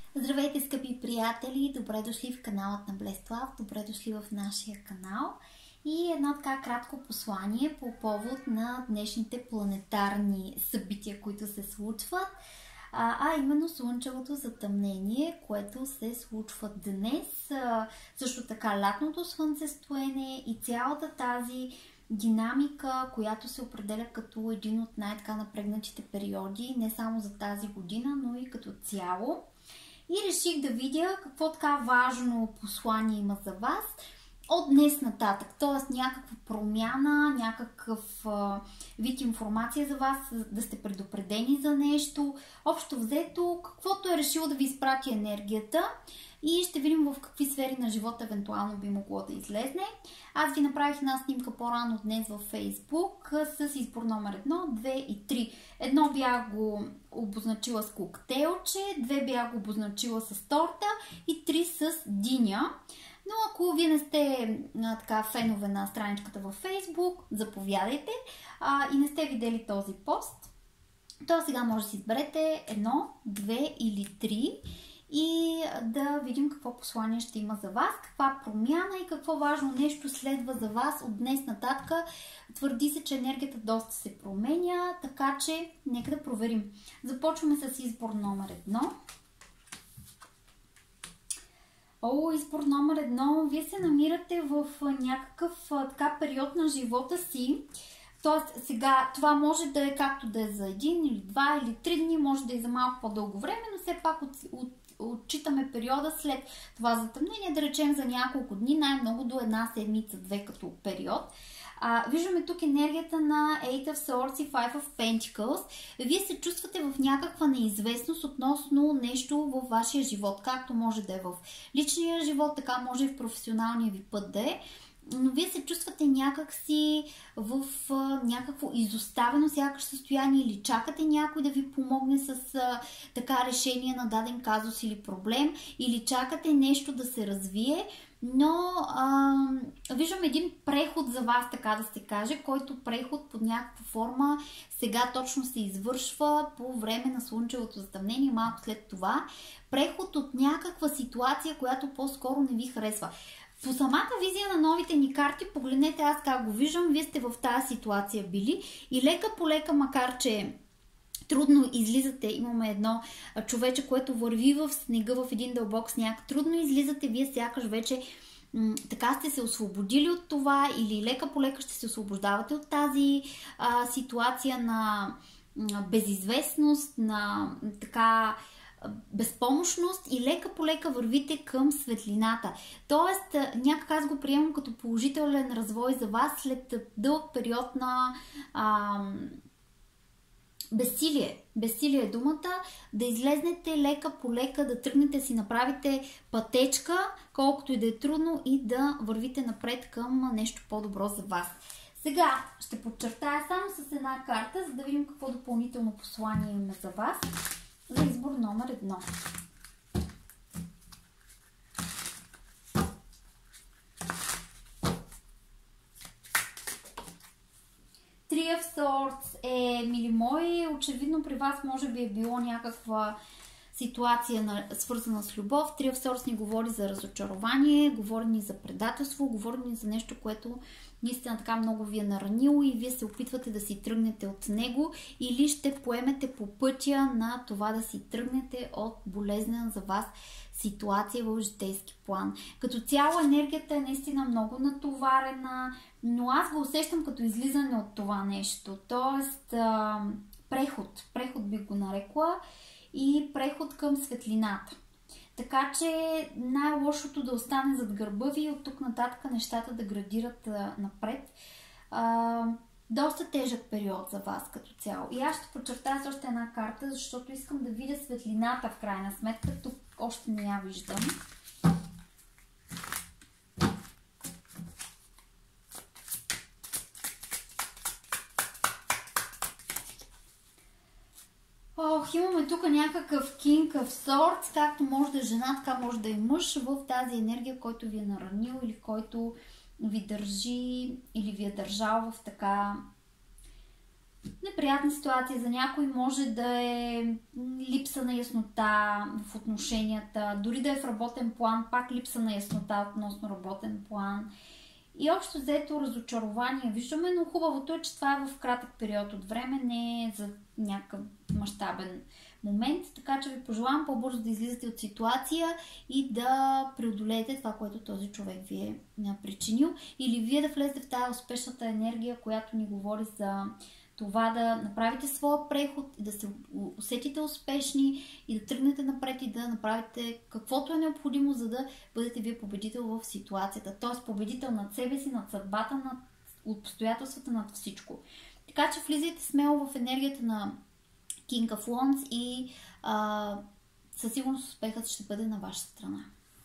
Здравейте, скъпи приятели! Добре дошли в каналът на Блеслав, добре дошли в нашия канал и едно така кратко послание по повод на днешните планетарни събития, които се случват, именно слънчевото затъмнение, което се случва днес, също така лятното слънцестоене и цялата тази динамика, която се определя като един от най-така напрегнатите периоди, не само за тази година, но и като цяло. И реших да видя какво така важно послание има за вас от днес нататък. Т.е. някаква промяна, някакъв вид информация за вас, да сте предупредени за нещо. Общо взето, каквото е решило да ви изпрати енергията. И ще видим в какви сфери на живота евентуално би могло да излезне. Аз ви направих една снимка по-рано днес във Фейсбук с избор номер 1, 2 и 3. Едно бях го обозначила с коктейлче, 2 бях го обозначила с торта и 3 с диня. Но ако вие не сте така фенове на страничката във Фейсбук, заповядайте и не сте видели този пост, то сега може да си изберете 1, 2 или 3 и да видим какво послание ще има за вас, каква промяна и какво важно нещо следва за вас от днес нататък. Твърди се, че енергията доста се променя, така че нека да проверим. Започваме с избор номер 1. Избор номер 1. Вие се намирате в някакъв така период на живота си. Тоест сега това може да е както да е за 1 или 2 или 3 дни, може да е за малко по-дълго време, но все пак отчитаме периода след това затъмнение, да речем за няколко дни, най-много до една седмица-две като период. Виждаме тук енергията на Eight of Swords и Five of Pentacles. Вие се чувствате в някаква неизвестност относно нещо във вашия живот, както може да е в личния живот, така може и в професионалния ви път да е. Но вие се чувствате някакси в някакво изоставено сякаш състояние или чакате някой да ви помогне с така решение на даден казус или проблем, или чакате нещо да се развие, но виждам един преход за вас, така да се каже, който преход под някаква форма сега точно се извършва по време на слънчевото затъмнение, малко след това. Преход от някаква ситуация, която по-скоро не ви харесва. По самата визия на новите ни карти, погледнете аз как го виждам, вие сте в тази ситуация били и лека по лека, макар че трудно излизате, имаме едно човече, което върви в снега в един дълбок сняг, трудно излизате, вие сякаш вече така сте се освободили от това или лека по лека ще се освобождавате от тази ситуация на безизвестност, на така безпомощност и лека по лека вървите към светлината. Тоест, някак аз го приемам като положителен развой за вас след дълъг период на безсилие. Безсилие е думата. Да излезнете лека по лека, да тръгнете си направите пътечка, колкото и да е трудно и да вървите напред към нещо по-добро за вас. Сега ще подчертая само с една карта, за да видим какво допълнително послание имаме за вас. За избор номер 1. Three of Swords мили мои, очевидно при вас може би е било някаква ситуация свързана с любов. Three of Swords ни говори за разочарование, говори ни за предателство, говори ни за нещо, което наистина така много ви е наранило и вие се опитвате да си тръгнете от него или ще поемете по пътя на това да си тръгнете от болезнена за вас ситуация в житейски план. Като цяло енергията е наистина много натоварена, но аз го усещам като излизане от това нещо. Тоест преход би го нарекла и преход към светлината. Така че най-лошото да остане зад гърба ви и от тук нататък нещата да градират напред. Доста тежък период за вас като цяло. И аз ще подчертая с още една карта, защото искам да видя светлината в крайна сметка. Тук още не я виждам. Имаме тук някакъв King of Swords, както може да е жена, така може да е мъж в тази енергия, който ви е наранил или който ви държи или ви е държал в така неприятна ситуация. За някой може да е липса на яснота в отношенията, дори да е в работен план, пак липса на яснота относно работен план. И общо взето разочарование виждаме, но хубавото е, че това е в кратък период от време, не е за някакъв мащабен момент, така че ви пожелавам по-бързо да излизате от ситуация и да преодолеете това, което този човек ви е причинил, или вие да влезете в тази успешната енергия, която ни говори за това да направите своя преход, да се усетите успешни и да тръгнете напред и да направите каквото е необходимо, за да бъдете вие победител в ситуацията. Т.е. победител над себе си, над съдбата, над обстоятелствата, над всичко. Така че влизайте смело в енергията на King of Wands и със сигурност успехът ще бъде на ваша страна.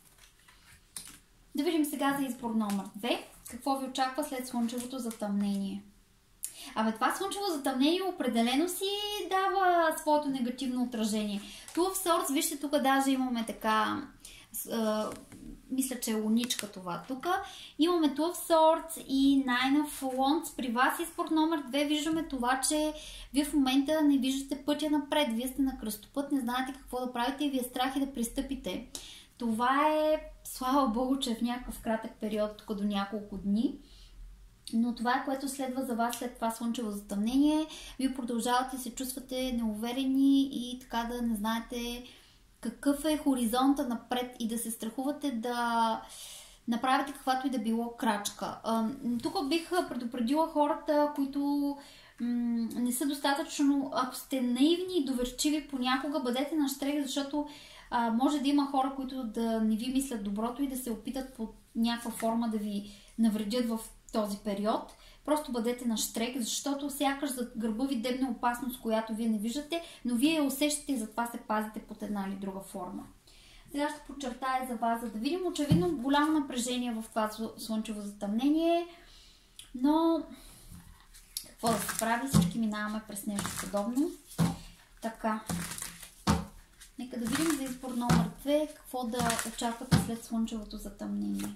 Да видим сега за избор номер 2. Какво ви очаква след слънчевото затъмнение? Това слънчево затъмнение определено си дава своето негативно отражение. Two of Swords, вижте, тук даже имаме така, мисля, че е луничка това тук. Имаме Two of Swords и Nine of Wands. При вас избор номер 2 виждаме това, че вие в момента не виждате пътя напред. Вие сте на кръстопът, не знаете какво да правите и ви е страх и да пристъпите. Това е, слава Богу, че е в някакъв кратък период, тук до няколко дни. Но това е, което следва за вас след това слънчево затъмнение. Вие продължавате да се чувствате неуверени и така да не знаете какъв е хоризонта напред и да се страхувате да направите каквато и да било крачка. Тук бих предупредила хората, които не са достатъчно, ако сте наивни и доверчиви понякога, бъдете на щрех, защото може да има хора, които да не ви мислят доброто и да се опитат по някаква форма да ви навредят в този период. Просто бъдете на щрек, защото сякаш зад гърба ви дебне опасност, която вие не виждате, но вие я усещате и затова се пазите под една или друга форма. Сега ще подчертая за вас, за да видим очевидно голямо напрежение в това слънчево затъмнение, но какво да се прави, всички минаваме през нещо подобно. Така, нека да видим за избор номер 2, какво да очаквате след слънчевото затъмнение.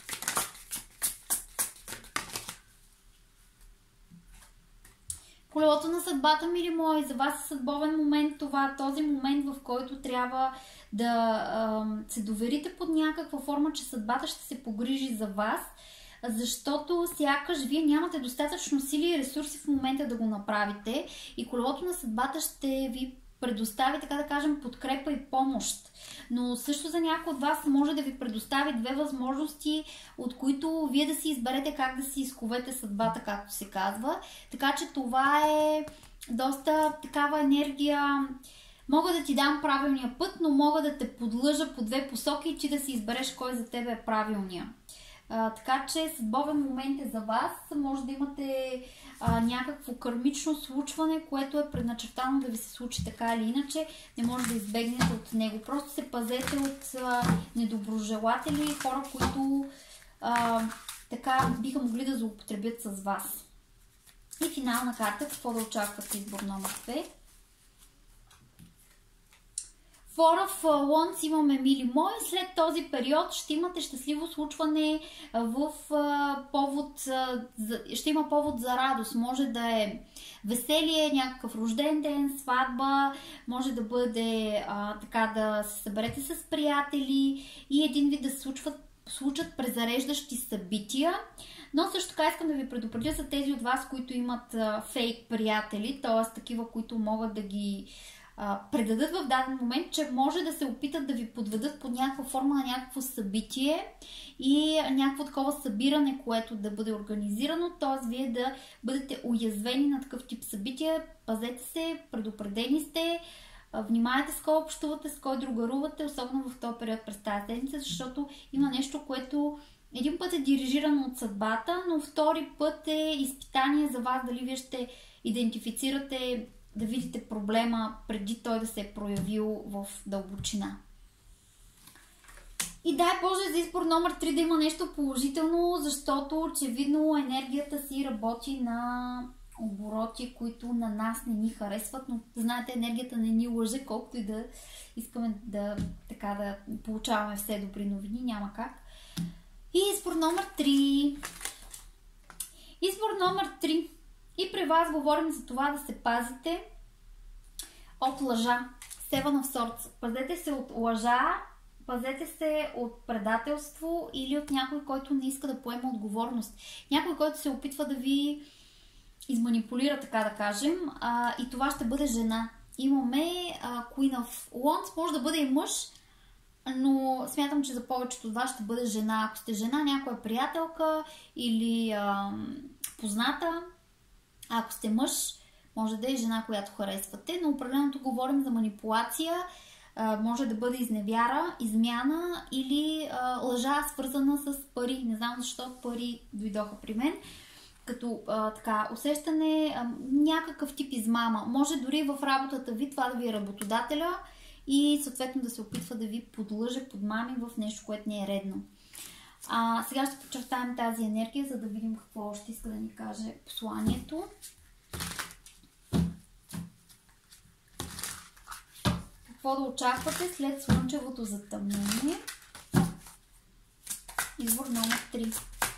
Колелото на съдбата, мили мои, за вас е съдбовен момент това, този момент, в който трябва да се доверите под някаква форма, че съдбата ще се погрижи за вас, защото сякаш вие нямате достатъчно сили и ресурси в момента да го направите и колелото на съдбата ще ви предостави, така да кажем, подкрепа и помощ. Но също за някой от вас може да ви предостави две възможности, от които вие да си изберете как да си изковете съдбата, както се казва. Така че това е доста такава енергия. Мога да ти дам правилния път, но мога да те подлъжа по две посоки и ти да си избереш кой за тебе е правилния. Така че съдбовен момент е за вас. Може да имате някакво кармично случване, което е предначертано да ви се случи така или иначе. Не може да избегнете от него. Просто се пазете от недоброжелатели, хора, които така биха могли да злоупотребят с вас. И финална карта, какво да очаквате избор номер 2. Four of Wands имаме, мили мои. След този период ще имате щастливо случване в повод, ще има повод за радост. Може да е веселие, някакъв рожден ден, сватба, може да бъде така да се съберете с приятели и един вид да се случат презареждащи събития. Но също така искам да ви предупредя за тези от вас, които имат фейк приятели, т.е. такива, които могат да ги предадат в даден момент, че може да се опитат да ви подведат под някаква форма на някакво събитие и някакво такова събиране, което да бъде организирано, т.е. вие да бъдете уязвени на такъв тип събития. Пазете се, предупредени сте, внимайте с кой общувате, с кой другарувате, особено в този период през тази седмица, защото има нещо, което един път е дирижирано от съдбата, но втори път е изпитание за вас, дали вие ще идентифицирате, да видите проблема преди той да се е проявил в дълбочина. И дай Боже за избор номер 3 да има нещо положително, защото очевидно енергията си работи на обороти, които на нас не ни харесват, но знаете, енергията не ни лъже, колкото и да искаме да получаваме все добри новини, няма как. И избор номер 3. Избор номер 3. И при вас говорим за това да се пазите от лъжа. Seven of Swords. Пазете се от лъжа, пазете се от предателство или от някой, който не иска да поема отговорност. Някой, който се опитва да ви изманипулира, така да кажем. И това ще бъде жена. Имаме Queen of Wands, може да бъде и мъж, но смятам, че за повечето от вас ще бъде жена. Ако сте жена, някоя приятелка или позната. Ако сте мъж, може да е жена, която харесвате, но определено тук говорим за манипулация, може да бъде изневяра, измяна или лъжа, свързана с пари. Не знам защо пари дойдоха при мен. Като така усещане, някакъв тип измама. Може дори в работата ви това да ви е работодателя и съответно да се опитва да ви подлъже, подмами в нещо, което не е редно. Сега ще подчертаем тази енергия, за да видим какво още иска да ни каже посланието. Какво да очаквате след слънчевото затъмнение? Избор номер 3.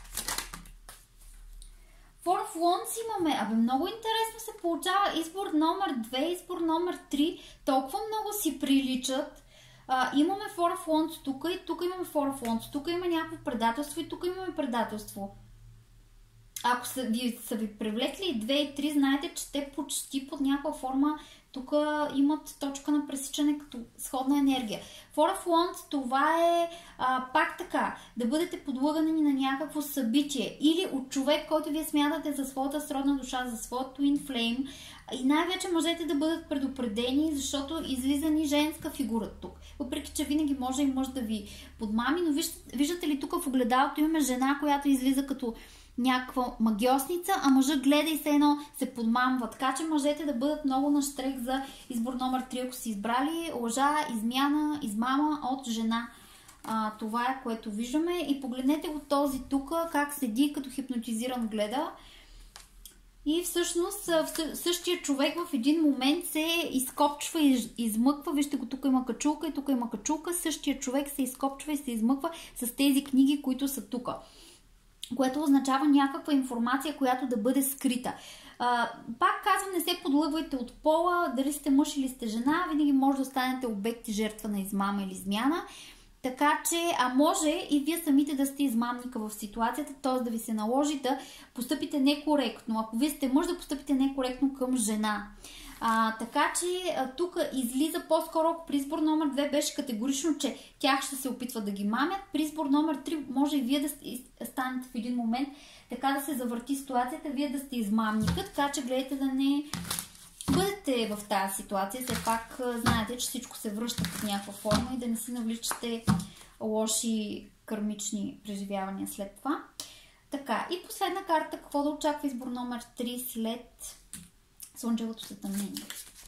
Four of Wands имаме. Много интересно се получава. Избор номер 2, избор номер 3. Толкова много си приличат. Имаме Four of Wands тук и тук имаме Four of Wands. Тук има някакво предателство и тук имаме предателство. Ако са ви привлекли и 2 и 3, знаете, че те почти под някаква форма тук имат точка на пресичане като сходна енергия. Four of Wands, това е пак така, да бъдете подлъгани на някакво събитие или от човек, който вие смятате за своята сродна душа, за своят Twin Flame. И най-вече можете да бъдат предупредени, защото излиза ни женска фигура тук. Въпреки, че винаги може и мъж да ви подмами, но виждате ли тук в огледалото имаме жена, която излиза като някаква магиосница, а мъжът гледа и все едно се подмамва. Така че мъжете да бъдат много на щрех за избор номер 3, ако си избрали лъжа, измяна, измама от жена. Това е, което виждаме. И погледнете го този тук, как седи като хипнотизиран гледа. И всъщност същия човек в един момент се изкопчва и измъква. Вижте го, тук има качулка и тук има качулка. Същия човек се изкопчва и се измъква с тези книги, които са тук. Което означава някаква информация, която да бъде скрита. Пак казвам, не се подлъгвайте от пола, дали сте мъж или сте жена, винаги може да станете обект и жертва на измама или измяна. Така че, може и вие самите да сте измамника в ситуацията, т.е. да ви се наложи да постъпите некоректно. Ако вие сте мъж, да постъпите некоректно към жена. Така че тук излиза по-скоро, ако при избор номер 2 беше категорично, че тях ще се опитват да ги мамят. При избор номер 3 може и вие да станете в един момент така да се завърти ситуацията, вие да сте измамника, така че гледайте да не бъдете в тази ситуация. Все пак знаете, че всичко се връща в някаква форма и да не си навличате лоши кармични преживявания след това. Така, и последна карта, какво да очаква избор номер 3 след слънчевото затъмнение.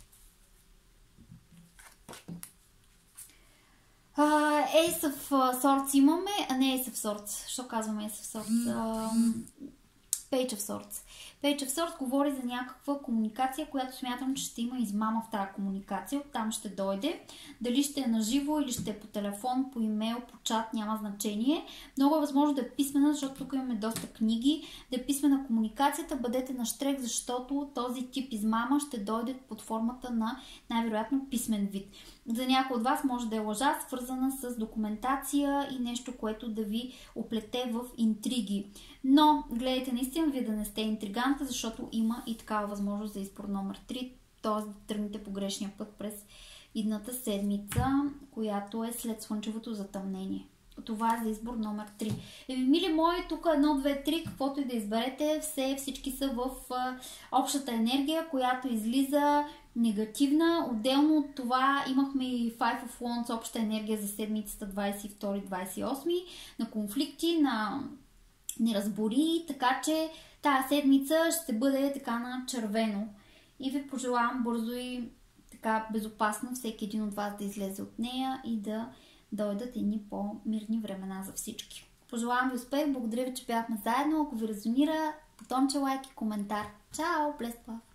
Ace of Swords имаме, не Ace of Swords, що казваме Ace of Swords? Page of Swords. Page of Swords говори за някаква комуникация, която смятам, че ще има измама в тази комуникация. Оттам ще дойде. Дали ще е наживо или ще е по телефон, по имейл, по чат, няма значение. Много е възможно да е писмена, защото тук имаме доста книги. Да е писмена комуникацията, бъдете на щрек, защото този тип измама ще дойде под формата на най-вероятно писмен вид. За някой от вас може да е лъжа, свързана с документация и нещо, което да ви оплете в интриги. Но гледайте наистина вие да не сте интриганта, защото има и такава възможност за избор номер 3, т.е. да тръгнете по грешния път през идната седмица, която е след слънчевото затъмнение. Това е за избор номер 3. Мили мои, тук 1, 2, 3, каквото и да изберете, всички са в общата енергия, която излиза негативна. Отделно от това имахме и Five of Wands, обща енергия за седмицата 22-28, на конфликти, на неразбори, така че тази седмица ще бъде така на червено. И ви пожелавам бързо и така безопасно всеки един от вас да излезе от нея и да дойдат едни по-мирни времена за всички. Пожелавам ви успех, благодаря ви, че бяхме заедно. Ако ви резонира, бутонче лайк и коментар. Чао, blessed love!